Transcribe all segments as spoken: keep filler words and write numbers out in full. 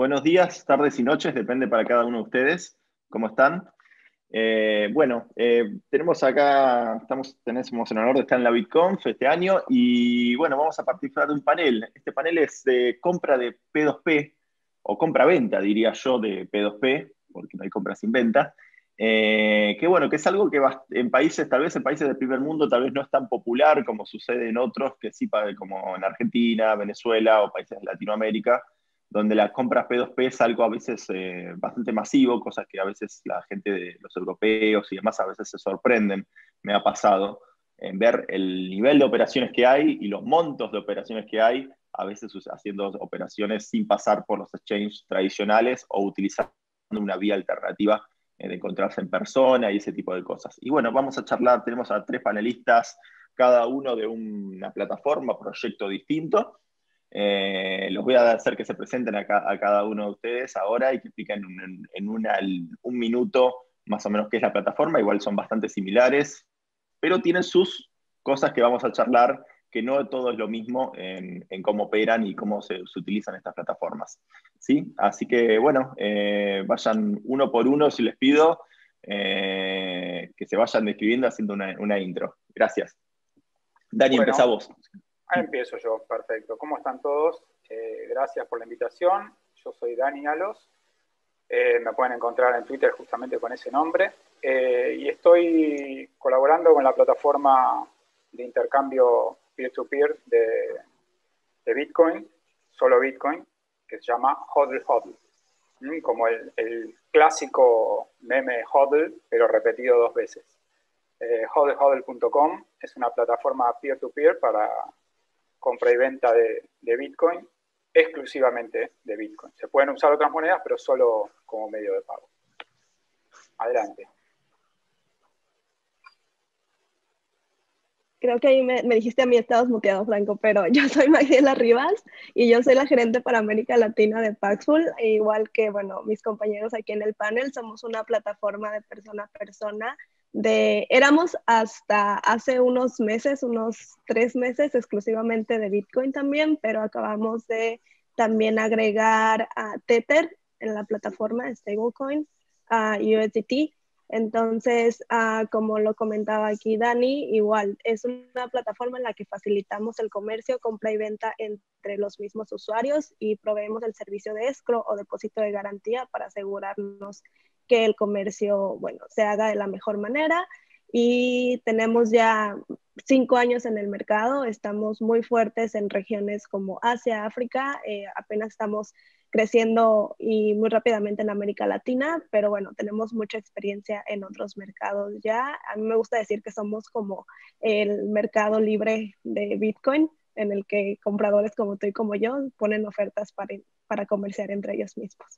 Buenos días, tardes y noches, depende para cada uno de ustedes. ¿Cómo están? Eh, bueno, eh, tenemos acá, estamos, tenemos el honor de estar en la BitConf este año y bueno, vamos a participar de un panel. Este panel es de compra de P dos P, o compra-venta, diría yo, de P dos P, porque no hay compra sin venta. Eh, que bueno, que es algo que va, en países, tal vez en países del primer mundo, tal vez no es tan popular como sucede en otros, que sí, como en Argentina, Venezuela o países de Latinoamérica, donde las compras P dos P es algo a veces eh, bastante masivo, cosas que a veces la gente de los europeos y demás a veces se sorprenden. Me ha pasado en ver el nivel de operaciones que hay y los montos de operaciones que hay, a veces haciendo operaciones sin pasar por los exchanges tradicionales o utilizando una vía alternativa eh, de encontrarse en persona y ese tipo de cosas. Y bueno, vamos a charlar, tenemos a tres panelistas, cada uno de una plataforma, proyecto distinto. Eh, los voy a hacer que se presenten a, ca a, cada uno de ustedes ahora y que expliquen en, en una, un minuto más o menos qué es la plataforma. Igual son bastante similares, pero tienen sus cosas que vamos a charlar, que no todo es lo mismo en, en cómo operan y cómo se, se utilizan estas plataformas. ¿Sí? Así que bueno, eh, vayan uno por uno si les pido, eh, que se vayan describiendo haciendo una, una intro. Gracias. Dani, Bueno, empezá vos. ahí empiezo yo, perfecto. ¿Cómo están todos? Eh, gracias por la invitación. Yo soy Dani Alos. Eh, me pueden encontrar en Twitter justamente con ese nombre. Eh, y estoy colaborando con la plataforma de intercambio peer-to-peer de, de Bitcoin, solo Bitcoin, que se llama HODL HODL. ¿Mm? Como el, el clásico meme HODL, pero repetido dos veces. Eh, hodl hodl punto com es una plataforma peer-to-peer para compra y venta de, de Bitcoin, exclusivamente de Bitcoin. Se pueden usar otras monedas, pero solo como medio de pago. Adelante. Creo que ahí me, me dijiste a mí, estabas muteado, Franco, pero yo soy Magdiela Rivas y yo soy la gerente para América Latina de Paxful, e igual que, bueno, mis compañeros aquí en el panel, somos una plataforma de persona a persona. De, éramos hasta hace unos meses, unos tres meses exclusivamente de Bitcoin también, pero acabamos de también agregar a Tether en la plataforma, stablecoin, a U S D T. Entonces, uh, como lo comentaba aquí Dani, igual es una plataforma en la que facilitamos el comercio, compra y venta entre los mismos usuarios y proveemos el servicio de escrow o depósito de garantía para asegurarnos que el comercio, bueno, se haga de la mejor manera. Y tenemos ya cinco años en el mercado, estamos muy fuertes en regiones como Asia, África, eh, apenas estamos creciendo y muy rápidamente en América Latina, pero bueno, tenemos mucha experiencia en otros mercados ya. A mí me gusta decir que somos como el mercado libre de Bitcoin, en el que compradores como tú y como yo ponen ofertas para, para comerciar entre ellos mismos.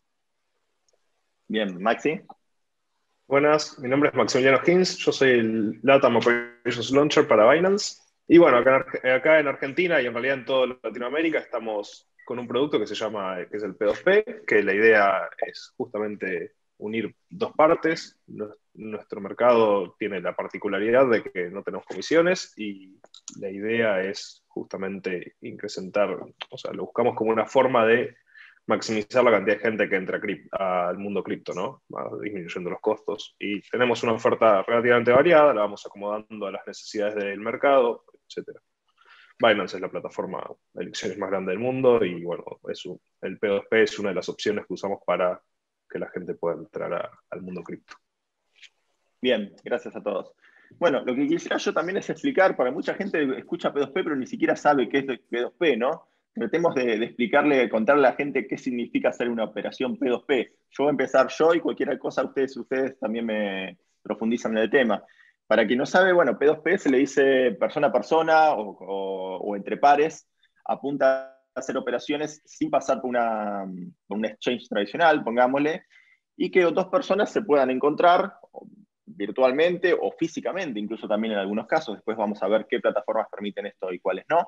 Bien, Maxi. Buenas, mi nombre es Maximiliano Hinz, yo soy el Latam Operations Launcher para Binance. Y bueno, acá en, acá en Argentina y en realidad en toda Latinoamérica estamos con un producto que se llama, que es el P dos P, que la idea es justamente unir dos partes. Nuestro mercado tiene la particularidad de que no tenemos comisiones y la idea es justamente incrementar, o sea, lo buscamos como una forma de maximizar la cantidad de gente que entra al mundo cripto, ¿no? Disminuyendo los costos. Y tenemos una oferta relativamente variada, la vamos acomodando a las necesidades del mercado, etcétera. Binance es la plataforma de elecciones más grande del mundo y bueno, es un, el P dos P es una de las opciones que usamos para que la gente pueda entrar a, al mundo cripto. Bien, gracias a todos. Bueno, lo que quisiera yo también es explicar, para mucha gente escucha P dos P pero ni siquiera sabe qué es P dos P, ¿no? Tratemos de, de explicarle, contarle a la gente qué significa hacer una operación P dos P. Yo voy a empezar yo y cualquier cosa ustedes, ustedes también me profundizan en el tema. Para quien no sabe, bueno, P dos P se le dice persona a persona o, o, o entre pares, apunta a hacer operaciones sin pasar por, una, por un exchange tradicional, pongámosle, y que dos personas se puedan encontrar virtualmente o físicamente, incluso también en algunos casos. Después vamos a ver qué plataformas permiten esto y cuáles no.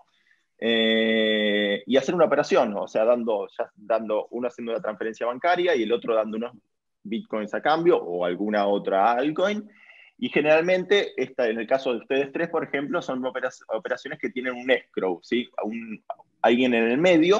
Eh, y hacer una operación, o sea, dando, ya dando uno haciendo una transferencia bancaria y el otro dando unos bitcoins a cambio o alguna otra altcoin. Y generalmente, esta, en el caso de ustedes tres, por ejemplo, son operaciones que tienen un escrow, ¿sí? Un, alguien en el medio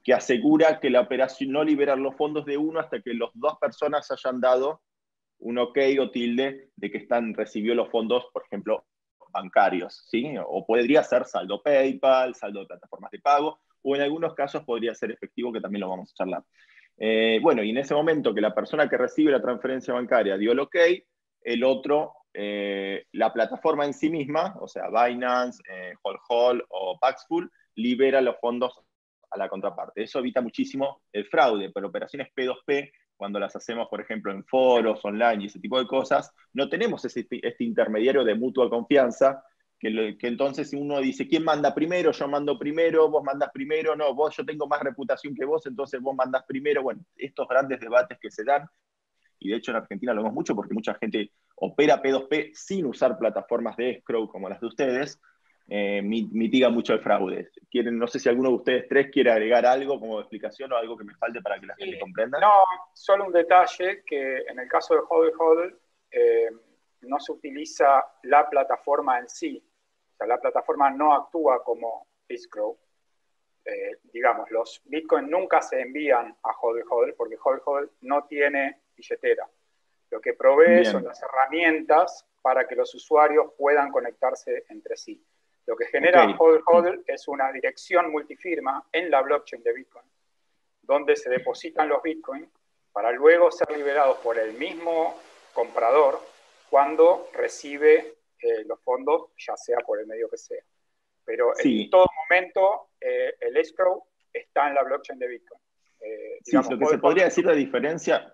que asegura que la operación no liberar los fondos de uno hasta que las dos personas hayan dado un ok o tilde de que están, recibió los fondos, por ejemplo, bancarios, ¿sí? O podría ser saldo PayPal, saldo de plataformas de pago, o en algunos casos podría ser efectivo, que también lo vamos a charlar. Eh, bueno, y en ese momento que la persona que recibe la transferencia bancaria dio el ok, el otro, eh, la plataforma en sí misma, o sea, Binance, eh, Hold o Paxful, libera los fondos a la contraparte. Eso evita muchísimo el fraude, pero operaciones P dos P, cuando las hacemos, por ejemplo, en foros, online y ese tipo de cosas, no tenemos ese, este intermediario de mutua confianza, que, lo, que entonces uno dice, ¿quién manda primero? Yo mando primero, vos mandás primero, no, vos, yo tengo más reputación que vos, entonces vos mandás primero. Bueno, estos grandes debates que se dan, y de hecho en Argentina lo vemos mucho porque mucha gente opera P dos P sin usar plataformas de escrow como las de ustedes, eh, mitiga mucho el fraude. ¿Quieren, no sé si alguno de ustedes tres quiere agregar algo como explicación o algo que me falte para que la Sí, gente comprenda? no, solo un detalle, que en el caso de Hodl Hodl eh, no se utiliza la plataforma en sí. O sea, la plataforma no actúa como escrow. Eh, digamos, los Bitcoin nunca se envían a Hodl Hodl porque Hodl Hodl no tiene billetera. Lo que provee Bien. son las herramientas para que los usuarios puedan conectarse entre sí. Lo que genera Okay. Hodl Hodl es una dirección multifirma en la blockchain de Bitcoin, donde se depositan los Bitcoin para luego ser liberados por el mismo comprador cuando recibe eh, los fondos, ya sea por el medio que sea. Pero sí. en todo momento eh, el escrow está en la blockchain de Bitcoin. Eh, Sí, digamos, lo que se podría decir de diferencia,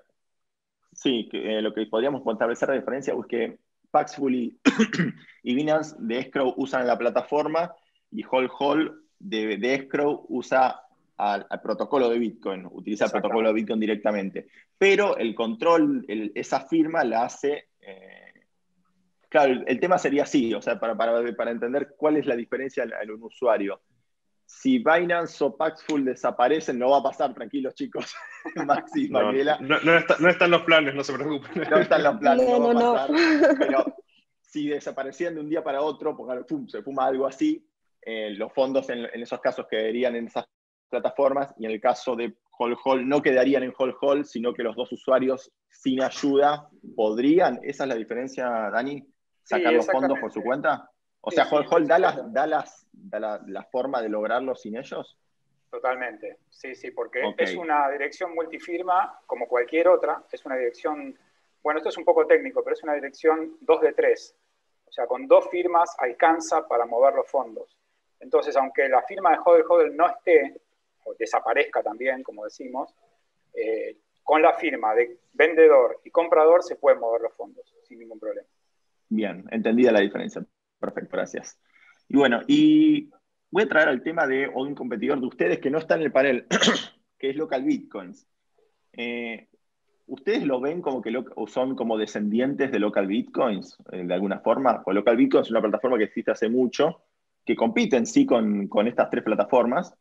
sí, que, eh, lo que podríamos establecer de diferencia es que Paxful y, y Binance de escrow usan la plataforma y Hold Hold de, de escrow usa al, al protocolo de Bitcoin, utiliza el protocolo de Bitcoin directamente. Pero el control, el, esa firma la hace... Eh, claro, el, el tema sería así, o sea, para, para, para entender cuál es la diferencia en un usuario. Si Binance o Paxful desaparecen, no va a pasar, tranquilos chicos, Maxi y No, Mariela. no, no, está, no están los planes, no se preocupen. No están los planes, no, no, no no va a pasar. no. Pero si desaparecían de un día para otro, porque pum, se fuma algo así, eh, los fondos en, en esos casos quedarían en esas plataformas, y en el caso de Hold Hold no quedarían en Hold Hold, sino que los dos usuarios sin ayuda podrían, esa es la diferencia, Dani, sacar sí, los fondos por su cuenta. O sí, sea, sí, Hold Hold da, las, exactamente. da, las, da la, la forma de lograrlo sin ellos. Totalmente, sí, sí, porque Okay. es una dirección multifirma como cualquier otra, es una dirección, bueno, esto es un poco técnico, pero es una dirección dos de tres, o sea, con dos firmas alcanza para mover los fondos. Entonces, aunque la firma de Hodl Hodl no esté, o desaparezca también, como decimos, eh, con la firma de vendedor y comprador se pueden mover los fondos sin ningún problema. Bien, entendida la diferencia. Perfecto, gracias. Y bueno, y voy a traer al tema de un competidor de ustedes que no está en el panel, que es Local Bitcoins. Eh, ¿Ustedes lo ven como que lo, o son como descendientes de Local Bitcoins, eh, de alguna forma? Pues Local Bitcoins es una plataforma que existe hace mucho, que compite en sí con, con estas tres plataformas,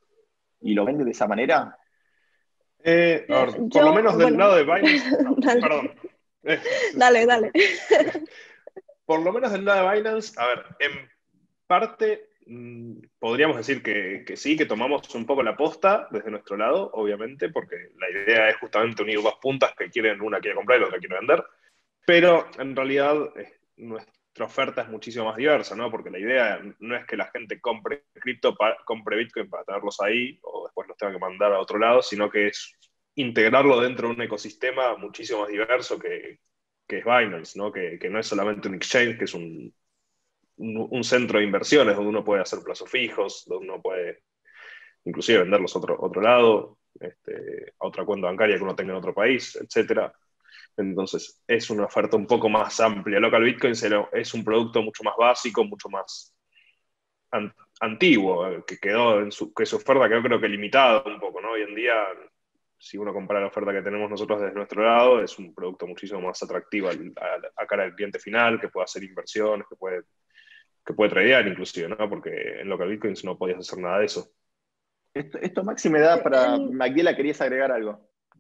y lo ven de esa manera. Eh, a ver, por lo Yo, menos del bueno, lado de Binance, no, dale, perdón. Eh, dale, dale. Por lo menos del lado de Binance, a ver, en parte mmm, podríamos decir que, que sí, que tomamos un poco la posta desde nuestro lado, obviamente, porque la idea es justamente unir dos puntas que quieren, una quiere comprar y la otra quiere vender, pero en realidad eh, nuestra oferta es muchísimo más diversa, ¿no? Porque la idea no es que la gente compre cripto, compre Bitcoin para tenerlos ahí o después los tenga que mandar a otro lado, sino que es integrarlo dentro de un ecosistema muchísimo más diverso que, que es Binance, ¿no? Que, que no es solamente un exchange, que es un, un, un centro de inversiones donde uno puede hacer plazos fijos, donde uno puede inclusive venderlos a otro, otro lado, este, a otra cuenta bancaria que uno tenga en otro país, etcétera. Entonces, es una oferta un poco más amplia. Local Bitcoin es un producto mucho más básico, mucho más an antiguo, que quedó en su, que su oferta quedó creo que limitada un poco, ¿no? Hoy en día, si uno compara la oferta que tenemos nosotros desde nuestro lado, es un producto muchísimo más atractivo a, a, a cara del cliente final, que puede hacer inversiones, que puede, que puede tradear inclusive, ¿no? Porque en Local Bitcoins no podías hacer nada de eso. Esto, esto Maxi, me da para... Magdiela, ¿querías agregar algo?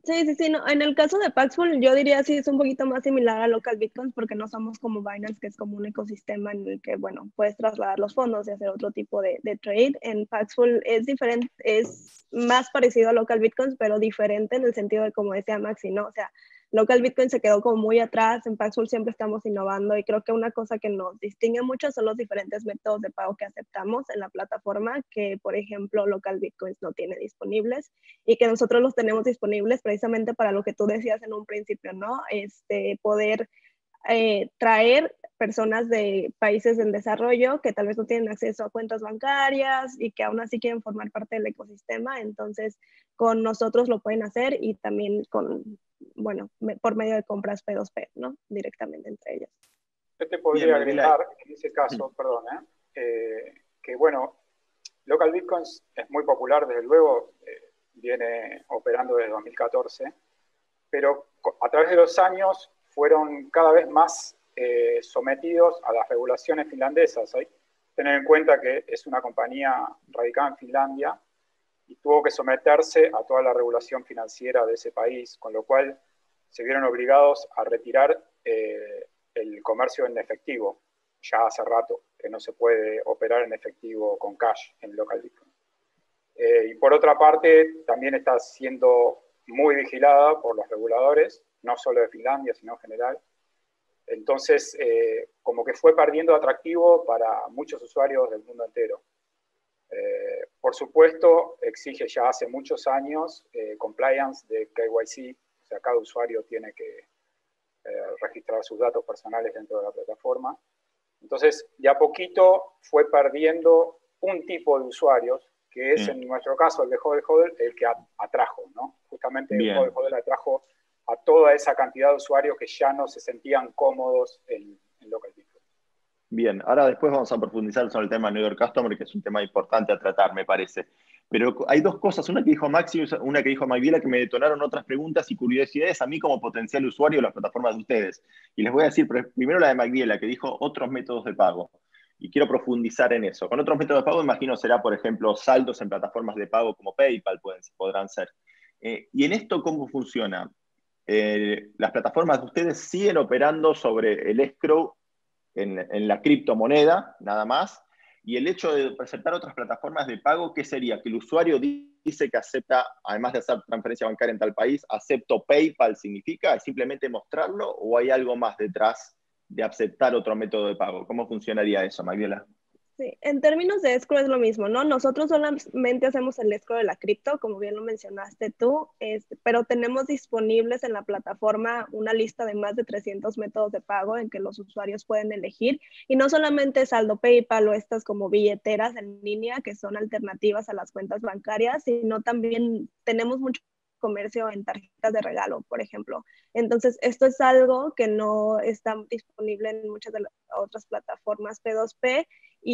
Sí, sí, sí, no. En el caso de Paxful, yo diría sí es un poquito más similar a Local Bitcoins porque no somos como Binance, que es como un ecosistema en el que, bueno, puedes trasladar los fondos y hacer otro tipo de, de trade. En Paxful es diferente, es más parecido a Local Bitcoins, pero diferente en el sentido de, como decía Maxi, ¿no? O sea, Local Bitcoin se quedó como muy atrás, en Paxful siempre estamos innovando y creo que una cosa que nos distingue mucho son los diferentes métodos de pago que aceptamos en la plataforma, que por ejemplo Local Bitcoins no tiene disponibles y que nosotros los tenemos disponibles precisamente para lo que tú decías en un principio, ¿no? Este, poder eh, traer personas de países en desarrollo que tal vez no tienen acceso a cuentas bancarias y que aún así quieren formar parte del ecosistema, entonces con nosotros lo pueden hacer y también con, bueno, me, por medio de compras P dos P, ¿no? Directamente entre ellas. Yo te podría Bien, agregar en ese caso, perdón, ¿eh? Eh, que bueno, Local Bitcoins es muy popular desde luego, eh, viene operando desde dos mil catorce, pero a través de los años fueron cada vez más eh, sometidos a las regulaciones finlandesas. ¿eh? Tener en cuenta que es una compañía radicada en Finlandia y tuvo que someterse a toda la regulación financiera de ese país, con lo cual se vieron obligados a retirar eh, el comercio en efectivo. Ya hace rato que no se puede operar en efectivo con cash en Local Bitcoin. Eh, y por otra parte, también está siendo muy vigilada por los reguladores, no solo de Finlandia, sino en general. Entonces, eh, como que fue perdiendo atractivo para muchos usuarios del mundo entero. Eh, por supuesto, exige ya hace muchos años eh, compliance de K Y C, o sea, cada usuario tiene que eh, registrar sus datos personales dentro de la plataforma. Entonces, de a poquito fue perdiendo un tipo de usuarios, que es, en nuestro caso, el de Hodl Hodl, el que atrajo, ¿no? Justamente el Hodl Hodl atrajo a toda esa cantidad de usuarios que ya no se sentían cómodos en, en Local Bitcoin. Bien, ahora después vamos a profundizar sobre el tema New York Customer, que es un tema importante a tratar, me parece. Pero hay dos cosas, una que dijo Maxi, una que dijo Magdiela, que me detonaron otras preguntas y curiosidades a mí como potencial usuario de las plataformas de ustedes. Y les voy a decir primero la de Magdiela, que dijo otros métodos de pago. Y quiero profundizar en eso. Con otros métodos de pago, imagino, será, por ejemplo, saldos en plataformas de pago como PayPal, pueden, podrán ser. Eh, y en esto, ¿cómo funciona? Eh, las plataformas de ustedes siguen operando sobre el escrow en, en la criptomoneda, nada más. Y el hecho de presentar otras plataformas de pago, ¿qué sería? Que el usuario dice que acepta, además de hacer transferencia bancaria en tal país, acepto PayPal, ¿significa? ¿Es simplemente mostrarlo o hay algo más detrás de aceptar otro método de pago? ¿Cómo funcionaría eso, Magdiela? Sí, en términos de escrow es lo mismo, ¿no? Nosotros solamente hacemos el escrow de la cripto, como bien lo mencionaste tú, este, pero tenemos disponibles en la plataforma una lista de más de trescientos métodos de pago en que los usuarios pueden elegir, y no solamente saldo PayPal o estas como billeteras en línea, que son alternativas a las cuentas bancarias, sino también tenemos mucho comercio en tarjetas de regalo, por ejemplo. Entonces, esto es algo que no está disponible en muchas de las otras plataformas P dos P,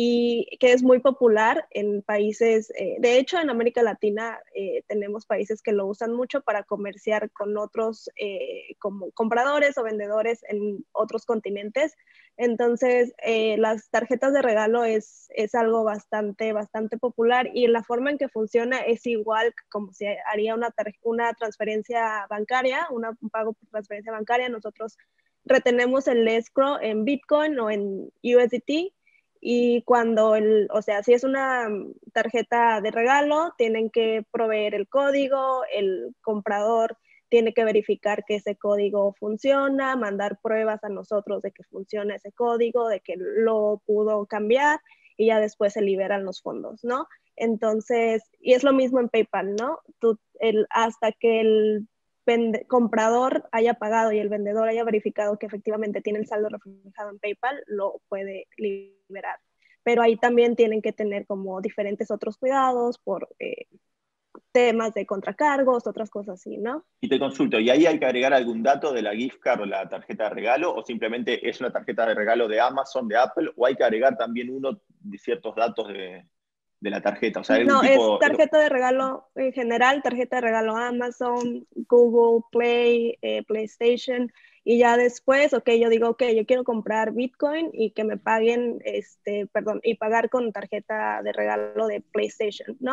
y que es muy popular en países, eh, de hecho en América Latina eh, tenemos países que lo usan mucho para comerciar con otros eh, como compradores o vendedores en otros continentes. Entonces eh, las tarjetas de regalo es, es algo bastante, bastante popular, y la forma en que funciona es igual como si haría una, una transferencia bancaria, una, un pago por transferencia bancaria. Nosotros retenemos el escrow en Bitcoin o en U S D T. Y cuando, el, o sea, si es una tarjeta de regalo, tienen que proveer el código, el comprador tiene que verificar que ese código funciona, mandar pruebas a nosotros de que funciona ese código, de que lo pudo cambiar, y ya después se liberan los fondos, ¿no? Entonces, y es lo mismo en PayPal, ¿no? Tú, el, hasta que el Vende, comprador haya pagado y el vendedor haya verificado que efectivamente tiene el saldo reflejado en PayPal, lo puede liberar. Pero ahí también tienen que tener como diferentes otros cuidados por eh, temas de contracargos, otras cosas así, ¿no? Y te consulto, ¿y ahí hay que agregar algún dato de la gift card o la tarjeta de regalo, o simplemente es una tarjeta de regalo de Amazon, de Apple, o hay que agregar también uno de ciertos datos de, de la tarjeta? O sea, algún no, tipo... es tarjeta de regalo en general, tarjeta de regalo Amazon, Google Play, eh, PlayStation, y ya después, ok, yo digo, ok, yo quiero comprar Bitcoin y que me paguen, este, perdón, y pagar con tarjeta de regalo de PlayStation, ¿no?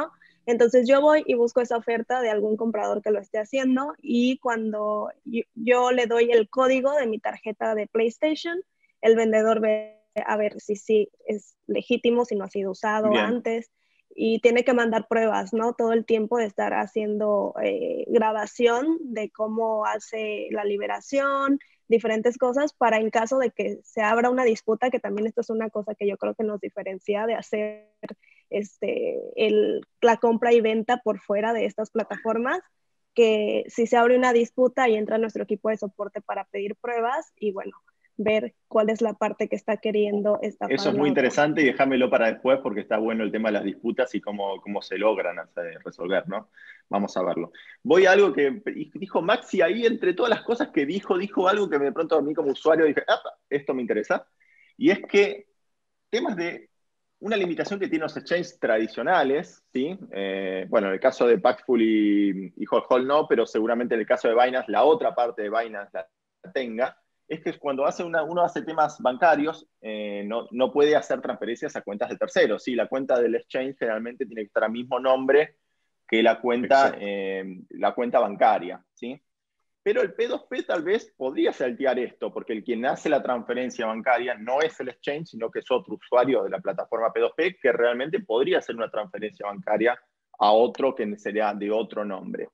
Entonces yo voy y busco esa oferta de algún comprador que lo esté haciendo y cuando yo, yo le doy el código de mi tarjeta de PlayStation, el vendedor ve a ver si sí es legítimo, si no ha sido usado Bien. antes y tiene que mandar pruebas, ¿no? Todo el tiempo de estar haciendo eh, grabación de cómo hace la liberación, diferentes cosas para en caso de que se abra una disputa, que también esto es una cosa que yo creo que nos diferencia de hacer este, el, la compra y venta por fuera de estas plataformas, que si se abre una disputa y entra nuestro equipo de soporte para pedir pruebas y bueno, ver cuál es la parte que está queriendo estafar. Eso es muy interesante y déjamelo para después porque está bueno el tema de las disputas y cómo, cómo se logran hacer, resolver, ¿no? Vamos a verlo. Voy a algo que dijo Maxi ahí, entre todas las cosas que dijo, dijo algo que de pronto a mí como usuario dije, ah, esto me interesa, y es que temas de una limitación que tienen los exchanges tradicionales, ¿sí? Eh, bueno, en el caso de Paxful y, y Hold Hold no, pero seguramente en el caso de Binance, la otra parte de Binance la, la tenga, es que cuando hace una, uno hace temas bancarios, eh, no, no puede hacer transferencias a cuentas de terceros, ¿sí? La cuenta del exchange generalmente tiene que estar al mismo nombre que la cuenta, eh, la cuenta bancaria, ¿sí? Pero el P dos P tal vez podría saltear esto, porque el quien hace la transferencia bancaria no es el exchange, sino que es otro usuario de la plataforma P dos P que realmente podría hacer una transferencia bancaria a otro que sería de otro nombre.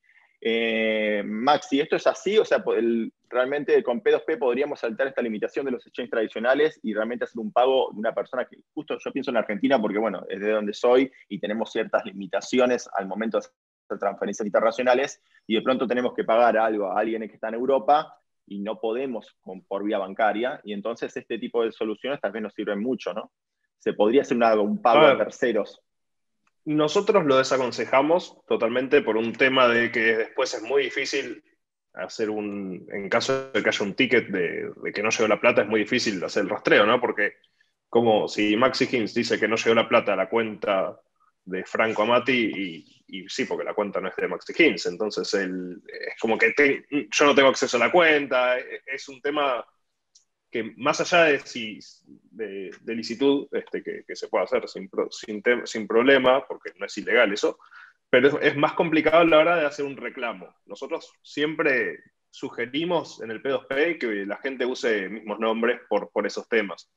Eh, Maxi, ¿esto es así? O sea, el, realmente con P dos P podríamos saltar esta limitación de los exchanges tradicionales y realmente hacer un pago de una persona que, justo yo pienso en Argentina porque, bueno, es de donde soy y tenemos ciertas limitaciones al momento de transferencias internacionales y de pronto tenemos que pagar algo a alguien que está en Europa y no podemos con, por vía bancaria y entonces este tipo de soluciones tal vez nos sirven mucho, ¿no? Se podría hacer una, un pago a, a terceros. Nosotros lo desaconsejamos totalmente por un tema de que después es muy difícil hacer un, en caso de que haya un ticket de, de que no llegó la plata, es muy difícil hacer el rastreo, ¿no? Porque como si Maxi Hinz dice que no llegó la plata a la cuenta de Franco Amati y, y sí, porque la cuenta no es de Maxi Hinz, entonces el, es como que te, yo no tengo acceso a la cuenta, es un tema que más allá de, si, de, de licitud, este, que, que se puede hacer sin, sin, sin problema, porque no es ilegal eso, pero es, es más complicado a la hora de hacer un reclamo. Nosotros siempre sugerimos en el P dos P que la gente use mismos nombres por, por esos temas.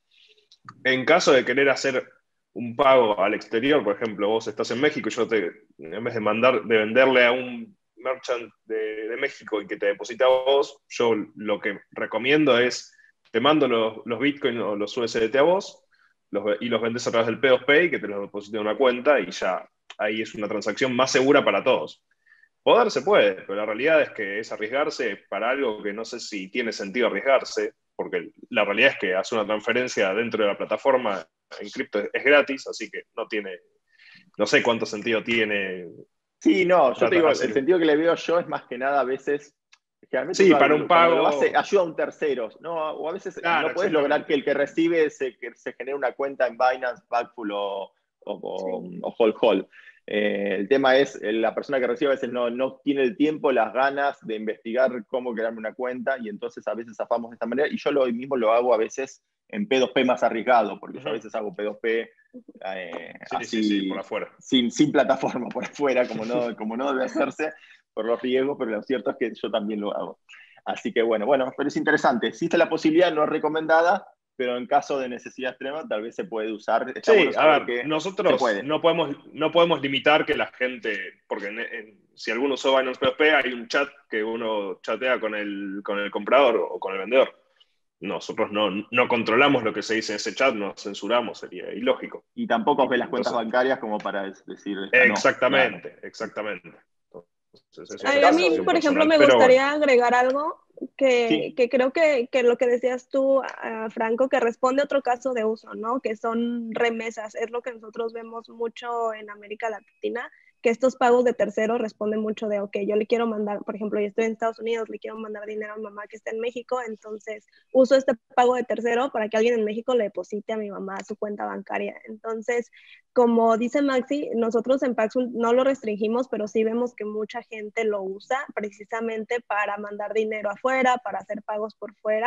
En caso de querer hacer un pago al exterior, por ejemplo, vos estás en México y yo te, en vez de mandar, de venderle a un merchant de, de México y que te deposita a vos, yo lo que recomiendo es te mando los, los Bitcoin o los U S D T a vos los, y los vendes a través del P dos P y que te los deposite en una cuenta y ya ahí es una transacción más segura para todos. Poder se puede, pero la realidad es que es arriesgarse para algo que no sé si tiene sentido arriesgarse, porque la realidad es que hacer una transferencia dentro de la plataforma en cripto es, es gratis, así que no tiene, no sé cuánto sentido tiene. Sí, no, yo te digo, el sentido que le veo yo es más que nada a veces... Sí, para un pago. Lo hace, ayuda a un tercero, ¿no? O a veces claro, no puedes lograr que el que recibe se, que se genere una cuenta en Binance, Paxful o, o, sí. o Hold Hold. Eh, el tema es, la persona que recibe a veces no, no tiene el tiempo, las ganas de investigar cómo crearme una cuenta y entonces a veces zafamos de esta manera. Y yo lo mismo lo hago a veces en P dos P más arriesgado, porque uh-huh. yo a veces hago P dos P eh, sí, así, sí, sí, por afuera. Sin, sin plataforma por afuera, como no, como no debe hacerse por los riesgos, pero lo cierto es que yo también lo hago. Así que bueno, bueno, pero es interesante. Existe la posibilidad, no es recomendada, pero en caso de necesidad extrema tal vez se puede usar. Está sí, bueno a ver, que nosotros no podemos, no podemos limitar que la gente, porque en, en, si alguno usó Binance P dos P, hay un chat que uno chatea con el, con el comprador o con el vendedor. Nosotros no, no controlamos lo que se dice en ese chat, nos censuramos, sería ilógico. Y tampoco ves las cuentas Entonces, bancarias como para decir... Exactamente, no, claro. exactamente. Entonces, a, a mí, por ejemplo, me gustaría bueno. agregar algo que, sí. que creo que, que lo que decías tú, uh, Franco, que responde a otro caso de uso, ¿no? Que son remesas. Es lo que nosotros vemos mucho en América Latina, que estos pagos de terceros responden mucho de, ok, yo le quiero mandar, por ejemplo, yo estoy en Estados Unidos, le quiero mandar dinero a mi mamá que está en México, entonces uso este pago de tercero para que alguien en México le deposite a mi mamá a su cuenta bancaria. Entonces, como dice Maxi, nosotros en Paxful no lo restringimos, pero sí vemos que mucha gente lo usa precisamente para mandar dinero afuera, para hacer pagos por fuera,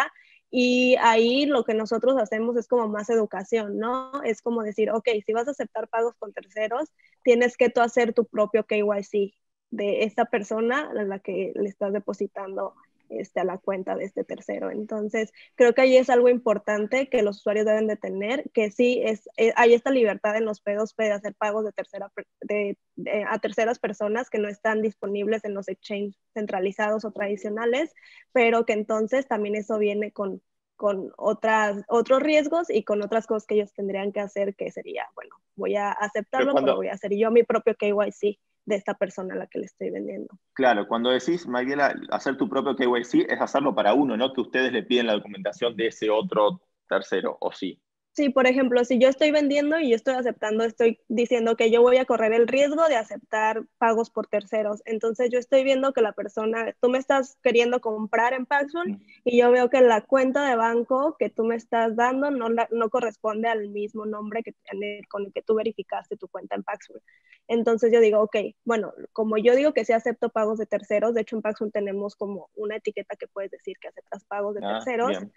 Y ahí lo que nosotros hacemos es como más educación, ¿no? Es como decir, ok, si vas a aceptar pagos con terceros, tienes que tú hacer tu propio K Y C de esta persona a la que le estás depositando este, a la cuenta de este tercero. Entonces, creo que ahí es algo importante que los usuarios deben de tener, que sí, es, es hay esta libertad en los P dos P de hacer pagos de tercera, de, de, a terceras personas que no están disponibles en los exchanges centralizados o tradicionales, pero que entonces también eso viene con, con otras, otros riesgos y con otras cosas que ellos tendrían que hacer, que sería, bueno, voy a aceptarlo, pero, cuando, pero voy a hacer yo mi propio K Y C de esta persona a la que le estoy vendiendo. Claro, cuando decís, Mariela, hacer tu propio K Y C es hacerlo para uno, no que ustedes le piden la documentación de ese otro tercero, ¿o sí? Sí, por ejemplo, si yo estoy vendiendo y yo estoy aceptando, estoy diciendo que yo voy a correr el riesgo de aceptar pagos por terceros. Entonces yo estoy viendo que la persona, tú me estás queriendo comprar en Paxful mm. y yo veo que la cuenta de banco que tú me estás dando no, la, no corresponde al mismo nombre que, con el que tú verificaste tu cuenta en Paxful. Entonces yo digo, ok, bueno, como yo digo que sí acepto pagos de terceros, de hecho en Paxful tenemos como una etiqueta que puedes decir que aceptas pagos de ah, terceros, bien.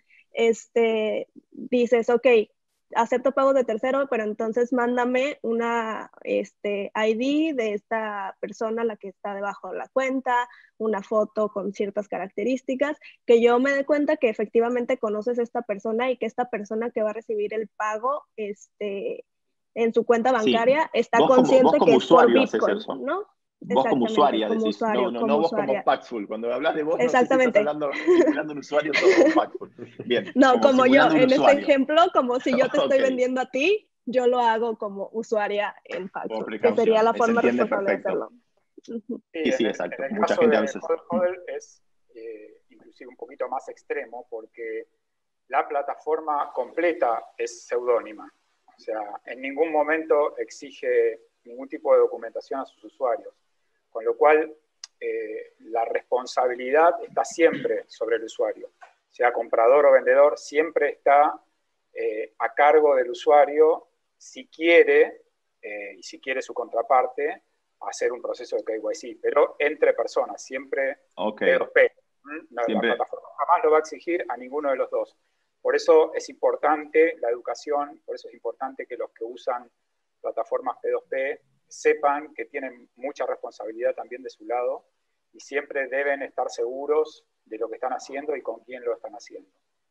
este, dices, ok, acepto pagos de tercero, pero entonces mándame una este, I D de esta persona, la que está debajo de la cuenta, una foto con ciertas características, que yo me dé cuenta que efectivamente conoces a esta persona y que esta persona que va a recibir el pago este, en su cuenta bancaria sí. está vos consciente como, vos como que es por Bitcoin, ¿no? Vos como usuaria como decís, usuario, no, no, como no vos usuaria. como Paxful. Cuando hablas de vos, no sé si Exactamente. estás hablando, simulando un usuario todo Paxful. Bien. No, como, como yo, en usuario. este ejemplo, como si yo te estoy okay. vendiendo a ti, yo lo hago como usuaria en Paxful, que sería la forma responsable perfecto. de hacerlo. Uh-huh. Sí, sí, exacto. En el Mucha caso gente de a veces... HODL es eh, inclusive un poquito más extremo porque la plataforma completa es seudónima. O sea, en ningún momento exige ningún tipo de documentación a sus usuarios. Con lo cual, eh, la responsabilidad está siempre sobre el usuario. Sea comprador o vendedor, siempre está eh, a cargo del usuario si quiere, eh, y si quiere su contraparte, hacer un proceso de K Y C, pero entre personas, siempre okay. P dos P. La, siempre. la plataforma jamás lo va a exigir a ninguno de los dos. Por eso es importante la educación, por eso es importante que los que usan plataformas P dos P sepan que tienen mucha responsabilidad también de su lado y siempre deben estar seguros de lo que están haciendo y con quién lo están haciendo.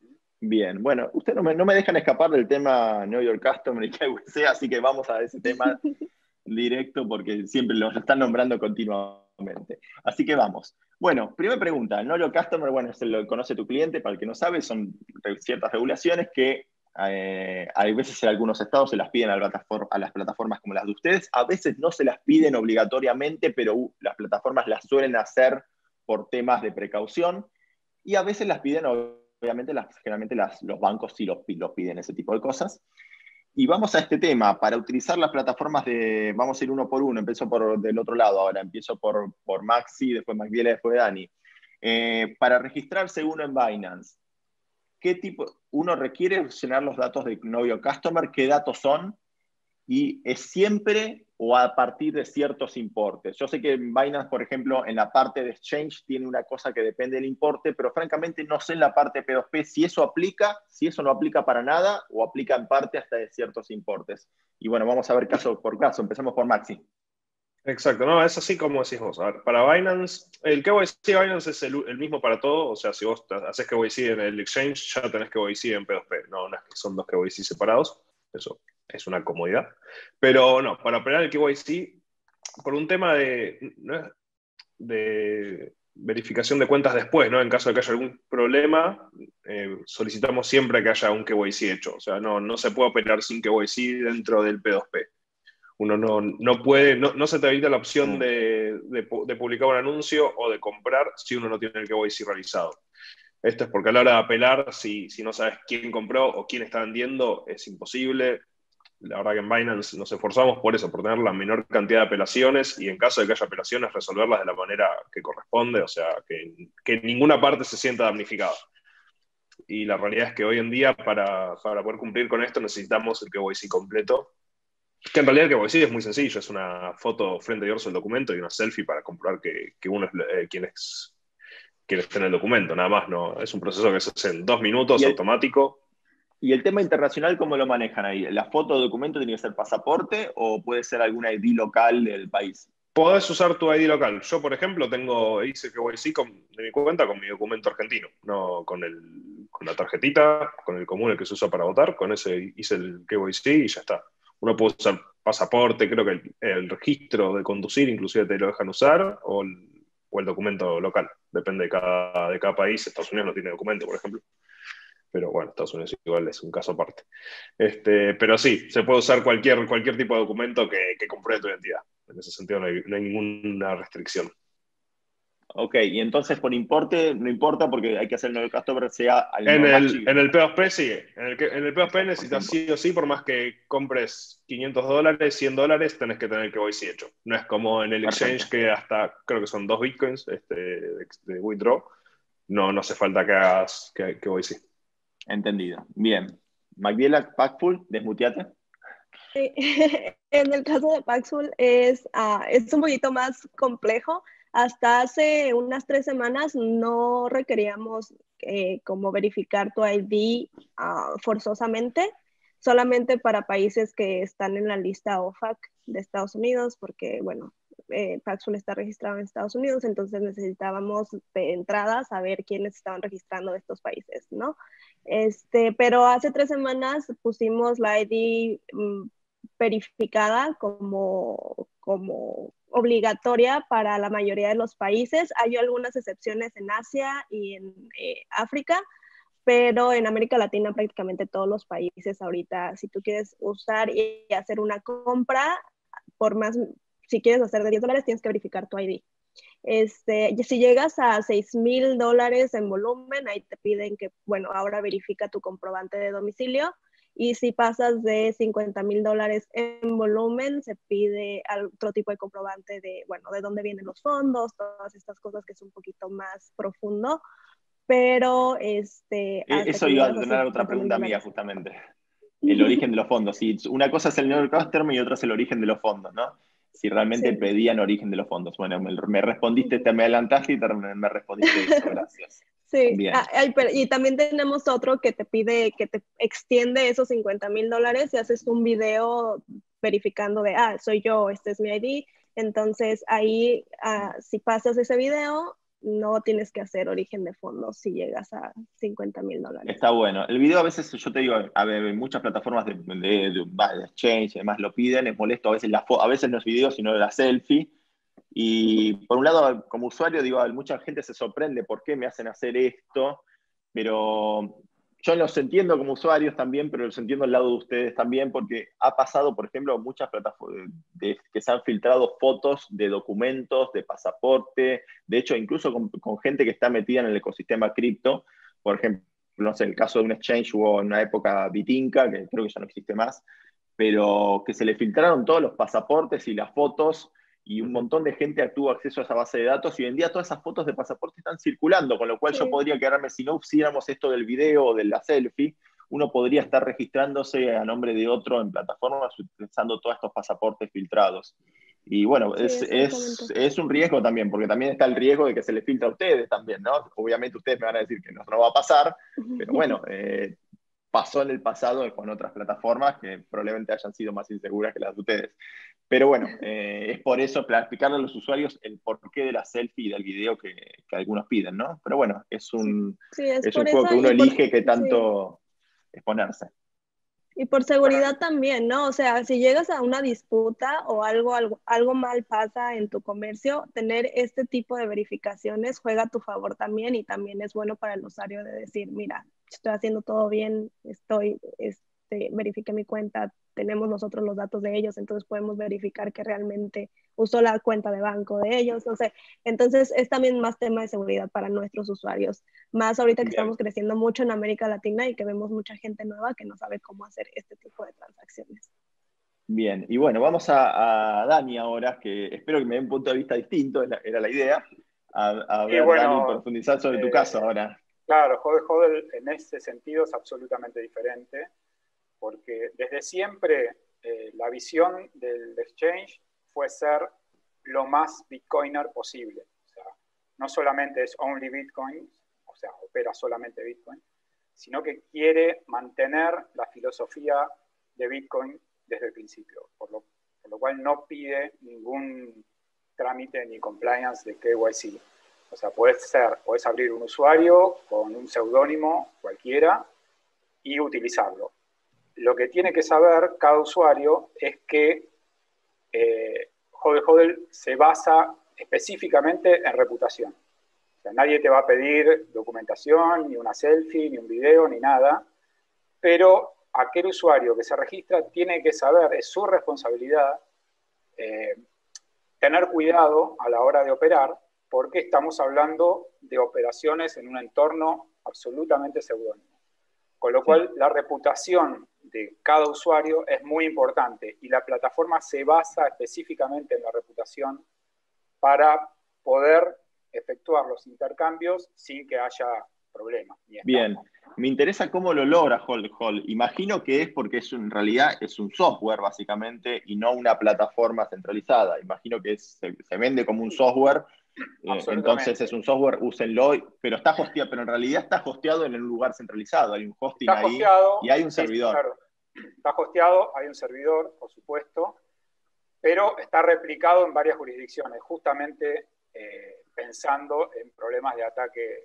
Bien, bueno, ustedes no me, no me dejan escapar del tema Know Your Customer y K Y C, así que vamos a ese tema directo porque siempre lo están nombrando continuamente. Así que vamos. Bueno, primera pregunta, Know Your Customer, bueno, se lo conoce tu cliente, para el que no sabe, son ciertas regulaciones que eh, hay veces en algunos estados se las piden a, plataforma, a las plataformas como las de ustedes, a veces no se las piden obligatoriamente, pero uh, las plataformas las suelen hacer por temas de precaución, y a veces las piden, obviamente, las, generalmente las, los bancos sí los, los piden ese tipo de cosas. Y vamos a este tema, para utilizar las plataformas de, vamos a ir uno por uno, empiezo por del otro lado ahora, empiezo por, por Maxi, después Magdiela, después Dani. Eh, para registrarse uno en Binance, ¿qué tipo? Uno requiere llenar los datos de Know Your Customer, ¿qué datos son? Y es siempre o a partir de ciertos importes. Yo sé que Binance, por ejemplo, en la parte de exchange tiene una cosa que depende del importe, pero francamente no sé en la parte P dos P si eso aplica, si eso no aplica para nada o aplica en parte hasta de ciertos importes. Y bueno, vamos a ver caso por caso. Empecemos por Maxi. Exacto, no, es así como decís vos. A ver, para Binance, el K Y C de Binance es el, el mismo para todo. O sea, si vos haces K Y C en el exchange, ya tenés K Y C en P dos P. No, no es que son dos K Y C separados. Eso es una comodidad. Pero no, para operar el K Y C, por un tema de, ¿no? de verificación de cuentas después, ¿no? En caso de que haya algún problema, eh, solicitamos siempre que haya un K Y C hecho. O sea, no, no se puede operar sin K Y C dentro del P dos P. Uno no, no puede, no, no se te evita la opción de, de, de publicar un anuncio o de comprar si uno no tiene el K Y C realizado. Esto es porque a la hora de apelar, si, si no sabes quién compró o quién está vendiendo, es imposible. La verdad que en Binance nos esforzamos por eso, por tener la menor cantidad de apelaciones y en caso de que haya apelaciones, resolverlas de la manera que corresponde, o sea, que, que ninguna parte se sienta damnificada. Y la realidad es que hoy en día, para, para poder cumplir con esto, necesitamos el K Y C completo. Que en realidad el K Y C es muy sencillo, es una foto frente y dorso del documento y una selfie para comprobar que, que uno es eh, quien es quieres tener el documento, nada más. No, es un proceso que se hace en dos minutos, Y el, automático. y el tema internacional, ¿cómo lo manejan ahí? ¿La foto de documento tiene que ser pasaporte o puede ser alguna I D local del país? Podés usar tu I D local. Yo, por ejemplo, tengo, hice K Y C con, de mi cuenta con mi documento argentino, no con, el, con la tarjetita, con el común, el que se usa para votar. Con ese hice el K Y C y ya está. Uno puede usar pasaporte, creo que el, el registro de conducir inclusive te lo dejan usar, o el, o el documento local. Depende de cada, de cada país. Estados Unidos no tiene documento, por ejemplo. Pero bueno, Estados Unidos igual es un caso aparte. Este, pero sí, se puede usar cualquier, cualquier tipo de documento que, que compruebe tu identidad. En ese sentido no hay, no hay ninguna restricción. Ok, y entonces por importe no importa porque hay que hacer el customer sea al En normal el, chico. en el P dos P sí. En el, en el P dos P Exacto, por necesitas tiempo. sí o sí, por más que compres quinientos dólares, cien dólares, tenés que tener el K Y C hecho. No es como en el exchange Perfecto. que hasta, creo que son dos bitcoins este, de, de withdraw. No, no hace falta que hagas que, K Y C. Entendido. Bien. Magdiela, Packful, desmuteate. Sí. En el caso de Paxful es, uh, es un poquito más complejo. Hasta hace unas tres semanas no requeríamos eh, como verificar tu I D uh, forzosamente, solamente para países que están en la lista O F A C de Estados Unidos, porque, bueno, eh, Paxful está registrado en Estados Unidos, entonces necesitábamos de entrada saber quiénes estaban registrando de estos países, ¿no? Este, pero hace tres semanas pusimos la I D um, verificada como, como obligatoria para la mayoría de los países. Hay algunas excepciones en Asia y en eh, África, pero en América Latina prácticamente todos los países ahorita, si tú quieres usar y hacer una compra, por más, si quieres hacer de diez dólares, tienes que verificar tu I D. Este, si llegas a seis mil dólares en volumen, ahí te piden que, bueno, ahora verifica tu comprobante de domicilio. Y si pasas de cincuenta mil dólares en volumen, se pide otro tipo de comprobante de, bueno, de dónde vienen los fondos, todas estas cosas que es un poquito más profundo. Pero este, hasta Eso que iba a llegas a tener otra cincuenta mil pregunta mía, dólares. justamente. El origen de los fondos. Si una cosa es el New York Term y otra es el origen de los fondos, ¿no? Si realmente Sí. pedían origen de los fondos. Bueno, me, me respondiste, te me adelantaste y te, me respondiste eso, gracias. Sí, Bien. ah, ay, pero, y también tenemos otro que te pide, que te extiende esos cincuenta mil dólares y haces un video verificando de, ah, soy yo, este es mi I D. Entonces ahí, ah, si pasas ese video, no tienes que hacer origen de fondos si llegas a cincuenta mil dólares. Está bueno. El video a veces, yo te digo, a ver, muchas plataformas de, de, de, de exchange, además lo piden, es molesto a veces, la, a veces los videos, sino la selfie. Y por un lado, como usuario, digo, mucha gente se sorprende por qué me hacen hacer esto, pero yo los entiendo como usuarios también, pero los entiendo al lado de ustedes también, porque ha pasado, por ejemplo, muchas plataformas de, que se han filtrado fotos de documentos, de pasaporte, de hecho, incluso con, con gente que está metida en el ecosistema cripto, por ejemplo, no sé, el caso de un exchange hubo en una época Bitinca, que creo que ya no existe más, pero que se le filtraron todos los pasaportes y las fotos y un montón de gente tuvo acceso a esa base de datos y hoy en día todas esas fotos de pasaporte están circulando, con lo cual Sí. yo podría quedarme, si no hiciéramos esto del video o de la selfie, uno podría estar registrándose a nombre de otro en plataformas utilizando todos estos pasaportes filtrados. Y bueno, Sí, es, es, es un riesgo también, porque también está el riesgo de que se le filtre a ustedes también, ¿no? Obviamente ustedes me van a decir que no, no va a pasar, pero bueno, eh, pasó en el pasado con otras plataformas que probablemente hayan sido más inseguras que las de ustedes. Pero bueno, eh, es por eso, para explicarle a los usuarios el porqué de la selfie y del video que, que algunos piden, ¿no? Pero bueno, es un, sí, es, es un por juego eso que uno y por, elige qué sí. tanto exponerse. Y por Bueno, seguridad también, ¿no? O sea, si llegas a una disputa o algo, algo, algo mal pasa en tu comercio, tener este tipo de verificaciones juega a tu favor también y también es bueno para el usuario de decir, mira, estoy haciendo todo bien, estoy, este, verifiqué mi cuenta, tenemos nosotros los datos de ellos, entonces podemos verificar que realmente usó la cuenta de banco de ellos, no sé. Entonces es también más tema de seguridad para nuestros usuarios. Más ahorita que Bien. estamos creciendo mucho en América Latina y que vemos mucha gente nueva que no sabe cómo hacer este tipo de transacciones. Bien, y bueno, vamos a, a Dani ahora, que espero que me dé un punto de vista distinto, era, era la idea. A, a y ver, Dani, bueno, profundizar sobre tu eh, caso ahora. claro, Hodel Hodel en ese sentido es absolutamente diferente, porque desde siempre eh, la visión del exchange fue ser lo más bitcoiner posible. O sea, no solamente es only Bitcoin, o sea, opera solamente Bitcoin, sino que quiere mantener la filosofía de Bitcoin desde el principio, por lo, por lo cual no pide ningún trámite ni compliance de K Y C. O sea, puedes, ser, puedes abrir un usuario con un seudónimo cualquiera y utilizarlo. Lo que tiene que saber cada usuario es que eh, HODL HODL se basa específicamente en reputación. O sea, nadie te va a pedir documentación, ni una selfie, ni un video, ni nada, pero aquel usuario que se registra tiene que saber, es su responsabilidad, eh, tener cuidado a la hora de operar, porque estamos hablando de operaciones en un entorno absolutamente seudónimo. Con lo cual, la reputación de cada usuario es muy importante y la plataforma se basa específicamente en la reputación para poder efectuar los intercambios sin que haya problemas. Bien, me interesa cómo lo logra HODL HODL. Imagino que es porque es, en realidad es un software, básicamente, y no una plataforma centralizada. Imagino que es, se, se vende como un software, eh, entonces es un software, úsenlo, pero está hosteado, pero en realidad está hosteado en un lugar centralizado. Hay un hosting está ahí hosteado, y hay un sí, servidor. Claro. Está hosteado, hay un servidor, por supuesto, pero está replicado en varias jurisdicciones, justamente eh, pensando en problemas de ataque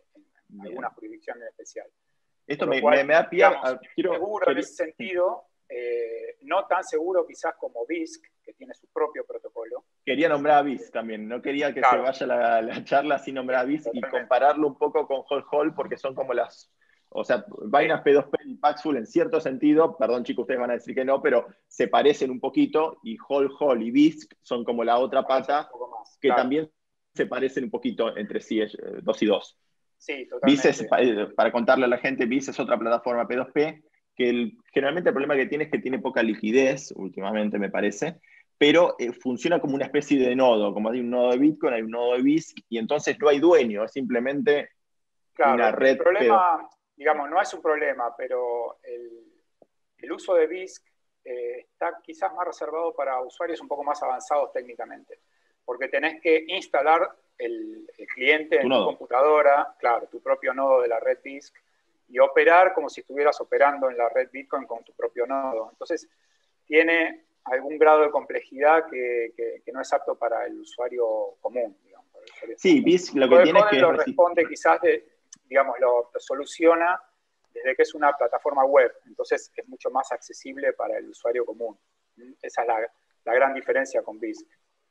en alguna jurisdicción en especial. Esto Por lo me, cual, me, me da pie a, digamos, quiero, seguro quiero, en ese sentido, eh, no tan seguro quizás como BISC, que tiene su propio protocolo. Quería nombrar a BISC también, no quería que claro. se vaya la, la charla sin nombrar a BISC y Totalmente. compararlo un poco con HODL HODL, porque son como las, o sea, Binance P dos P y Paxful en cierto sentido, perdón chicos, ustedes van a decir que no, pero se parecen un poquito, y HODL HODL y BISC son como la otra pata, más, que claro. también se parecen un poquito entre sí, eh, dos y dos. Sí, totalmente. BISC es, para contarle a la gente, BISC es otra plataforma P dos P, que el, generalmente el problema que tiene es que tiene poca liquidez, últimamente me parece, pero eh, funciona como una especie de nodo, como hay un nodo de Bitcoin, hay un nodo de BISC, y entonces no hay dueño, es simplemente claro, una red. El problema, digamos, no es un problema, pero el, el uso de BISC eh, está quizás más reservado para usuarios un poco más avanzados técnicamente, porque tenés que instalar el, el cliente en tu, tu computadora, claro, tu propio nodo de la red BISC, y operar como si estuvieras operando en la red Bitcoin con tu propio nodo. Entonces, tiene algún grado de complejidad que, que, que no es apto para el usuario común, digamos. Para el usuario sí, BISC lo que HODL tiene es que lo responde quizás, de, digamos, lo, lo soluciona desde que es una plataforma web, entonces es mucho más accesible para el usuario común. Esa es la, la gran diferencia con BISC.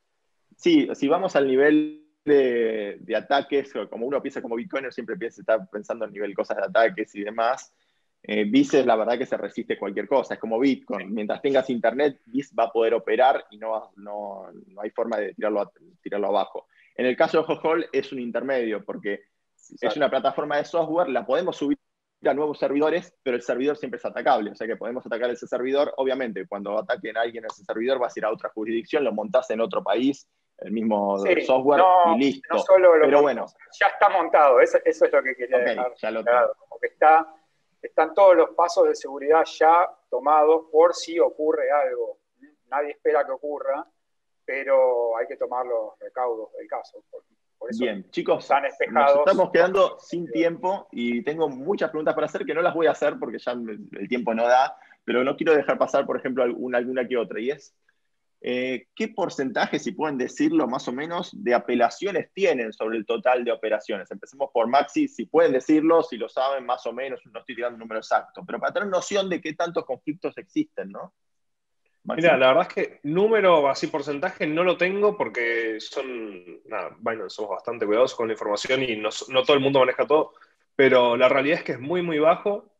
Sí, si vamos al nivel de, de ataques, como uno piensa como Bitcoiner, siempre piensa, está pensando en nivel de cosas de ataques y demás. Eh, BISC es la verdad que se resiste a cualquier cosa, es como Bitcoin. Mientras tengas internet, BISC va a poder operar y no, no, no hay forma de tirarlo, a, tirarlo abajo. En el caso de HODL HODL es un intermedio, porque Exacto. es una plataforma de software, la podemos subir a nuevos servidores, pero el servidor siempre es atacable, o sea que podemos atacar ese servidor. Obviamente, cuando ataquen a alguien en ese servidor, vas a ir a otra jurisdicción, lo montás en otro país, el mismo sí, software no, y listo. No solo lo pero montamos, bueno. Ya está montado, eso, eso es lo que quería okay, dejar ya lo claro, como que está, están todos los pasos de seguridad ya tomados por si ocurre algo. Nadie espera que ocurra, pero hay que tomar los recaudos del caso. Por, por eso Bien, chicos, están espejados, nos estamos quedando sin tiempo y tengo muchas preguntas para hacer que no las voy a hacer porque ya el tiempo no da, pero no quiero dejar pasar, por ejemplo, alguna, alguna que otra, y es Eh, ¿qué porcentaje, si pueden decirlo más o menos, de apelaciones tienen sobre el total de operaciones? Empecemos por Maxi, si pueden decirlo, si lo saben más o menos, no estoy tirando un número exacto, pero para tener noción de qué tantos conflictos existen, ¿no? Maxi. Mira, la verdad es que número, así porcentaje, no lo tengo porque son, nada, Binance somos bastante cuidadosos con la información y no, no todo el mundo maneja todo, pero la realidad es que es muy, muy bajo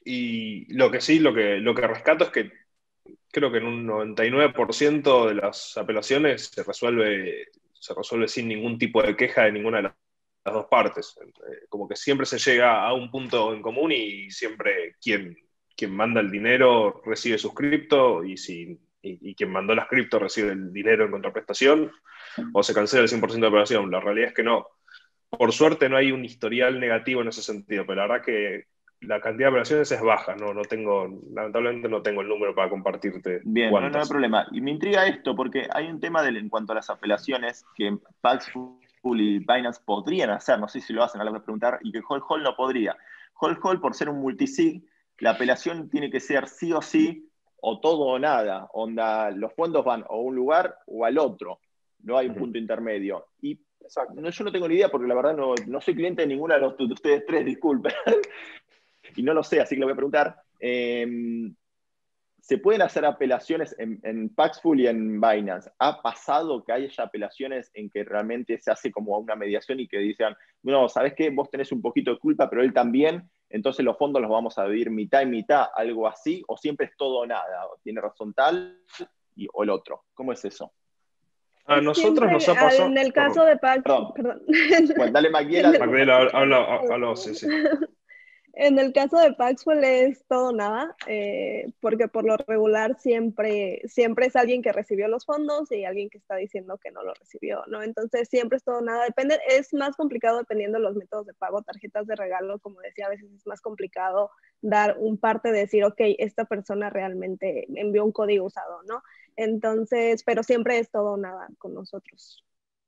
y lo que sí, lo que, lo que rescato es que creo que en un noventa y nueve por ciento de las apelaciones se resuelve, se resuelve sin ningún tipo de queja de ninguna de las, las dos partes. Como que siempre se llega a un punto en común y siempre quien, quien manda el dinero recibe sus cripto y, si, y, y quien mandó las cripto recibe el dinero en contraprestación o se cancela el cien por ciento de la operación. La realidad es que no. Por suerte no hay un historial negativo en ese sentido, pero la verdad que la cantidad de operaciones es baja, no, no tengo, lamentablemente no tengo el número para compartirte. Bien, no, no hay problema. Y me intriga esto, porque hay un tema del, en cuanto a las apelaciones, que Paxful Paxful y Binance podrían hacer, no sé si lo hacen, ahora voy a preguntar, y que Hold Hold no podría. Hold Hold, por ser un multisig, la apelación tiene que ser sí o sí, o todo o nada. Onda, los fondos van a un lugar o al otro. No hay un punto intermedio. Y no, yo no tengo ni idea, porque la verdad no, no soy cliente de ninguna de, los, de ustedes tres, disculpen. Y no lo sé, así que le voy a preguntar. Eh, ¿Se pueden hacer apelaciones en, en Paxful y en Binance? ¿Ha pasado que haya apelaciones en que realmente se hace como una mediación y que dicen, no, ¿sabes qué? Vos tenés un poquito de culpa, pero él también, entonces los fondos los vamos a dividir mitad y mitad, algo así, o siempre es todo o nada? ¿O tiene razón tal y, o el otro? ¿Cómo es eso? A nosotros Siempre, nos ha pasado... en el caso de Paxful, Perdón. perdón. Bueno, dale, Magdiela. Magdiela, habla, habla, sí, sí. En el caso de Paxful es todo o nada, eh, porque por lo regular siempre, siempre es alguien que recibió los fondos y alguien que está diciendo que no lo recibió, ¿no? Entonces siempre es todo o nada. Depende, es más complicado dependiendo de los métodos de pago, tarjetas de regalo, como decía, a veces es más complicado dar un parte de decir, ok, esta persona realmente envió un código usado, ¿no? Entonces, pero siempre es todo o nada con nosotros.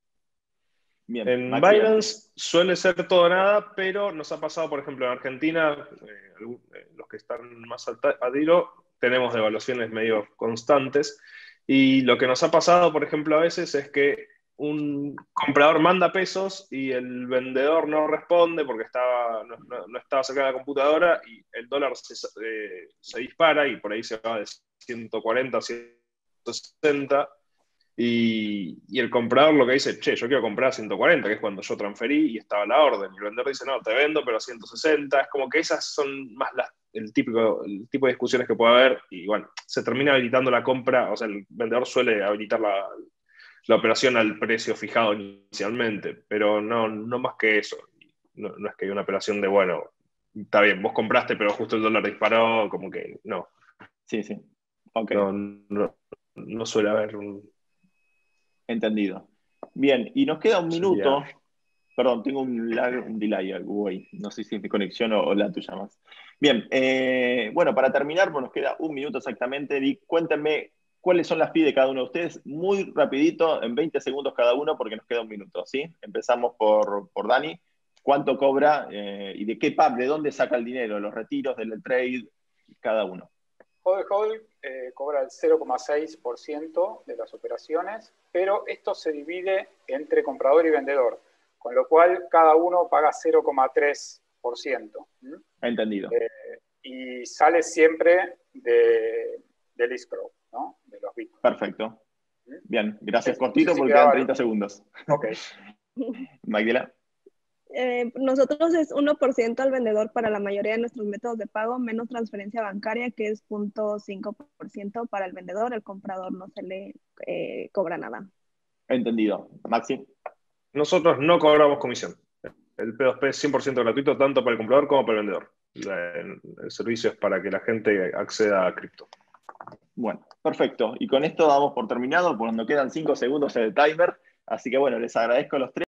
Bien, en Magdiela. Binance suele ser todo o nada, pero nos ha pasado, por ejemplo, en Argentina, eh, los que están más al tiro, tenemos devaluaciones medio constantes, y lo que nos ha pasado, por ejemplo, a veces es que un comprador manda pesos y el vendedor no responde porque estaba, no, no, no estaba cerca de la computadora y el dólar se, eh, se dispara y por ahí se va de ciento cuarenta a ciento sesenta. Y, y el comprador lo que dice, che, yo quiero comprar a ciento cuarenta, que es cuando yo transferí y estaba la orden. Y el vendedor dice, no, te vendo, pero a ciento sesenta. Es como que esas son más las, el, típico, el tipo de discusiones que puede haber. Y bueno, se termina habilitando la compra, o sea, el vendedor suele habilitar la, la operación al precio fijado inicialmente, pero no, no más que eso. No, no es que hay una operación de, bueno, está bien, vos compraste, pero justo el dólar disparó, como que no. Sí, sí. Ok. No, no, no suele haber un... Entendido. Bien, y nos queda un minuto. Sería... Perdón, tengo un, lag, un delay, algo ahí. No sé si es mi conexión o, o la tuya más. Bien, eh, bueno, para terminar, pues nos queda un minuto exactamente. Y cuéntenme cuáles son las fees de cada uno de ustedes, muy rapidito, en veinte segundos cada uno, porque nos queda un minuto, ¿sí? Empezamos por, por Dani. ¿Cuánto cobra eh, y de qué parte, de dónde saca el dinero? Los retiros, del trade, cada uno. Hold Hold eh, cobra el cero coma seis por ciento de las operaciones, pero esto se divide entre comprador y vendedor, con lo cual cada uno paga cero coma tres por ciento. ¿Mm? Entendido. Eh, y sale siempre de, del escrow, ¿no? De los bitcoins. Perfecto. ¿Mm? Bien, gracias. Sí, Cortito sí, sí, porque quedaba quedan treinta segundos. Ok. Magdiela. Eh, nosotros es uno por ciento al vendedor para la mayoría de nuestros métodos de pago, menos transferencia bancaria, que es cero punto cinco por ciento para el vendedor. El comprador no se le eh, cobra nada. Entendido. Maxi. Nosotros no cobramos comisión. El P dos P es cien por ciento gratuito, tanto para el comprador como para el vendedor. El, el servicio es para que la gente acceda a cripto. Bueno, perfecto. Y con esto damos por terminado, porque nos quedan cinco segundos en el timer. Así que bueno, les agradezco a los tres.